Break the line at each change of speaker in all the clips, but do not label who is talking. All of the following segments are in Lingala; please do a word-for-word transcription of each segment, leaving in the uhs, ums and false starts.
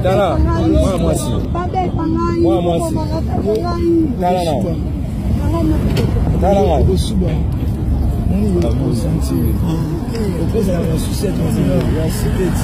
Tala, moi moi si. Moi moi si. Tala non. Tala non. On va vous sentir. Au cause de la sucette, on dit la sucette.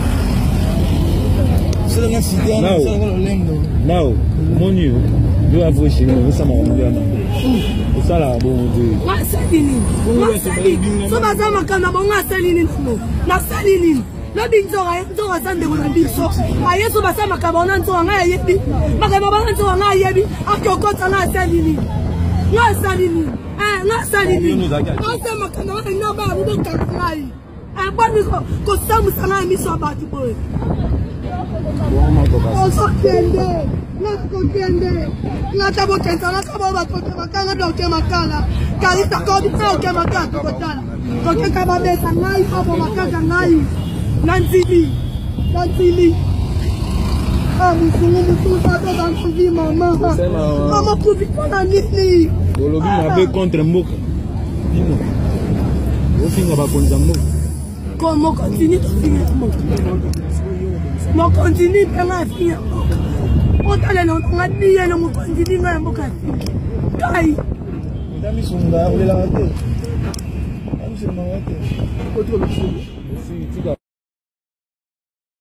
C'est la cité, on a le lemno. Now, mon Dieu, doit avouer chez nous, ça m'a rendu à nous. Ça là, bon Dieu. Ma salini. Ma salini. So bazama kana bonga salini no. Na salini. Na binzora nzora sande ko na biso. Ayeso basama kabona nzora nga yebi. Makaba bana nzora nga yebi. Akokota na salini. Na salini. Eh, na salini. Basama kana na ba bu do kanai. Eh, bani ko ko samu sana miso abati boy. On s'entende. La contende, la tabo tentana kabo ba kote makana bloke makala. Kali takodi bloke makala Botala. Koke kaba besa ngai abo makaka ngai. Nanzili, nanzili. Ah, missile de tout ça dans la vie maman. Maman profite pas nini.
Bolobi mabe contre Mboka. Dis-moi. Au finir ba konza Mboka.
Comment continue de finir Mboka? Mo continue pena finir. Botala non on a dit le mo continue na Mboka. Kai.
Ndami sunga ole la ngate. Ami se mangate. Koto le si tika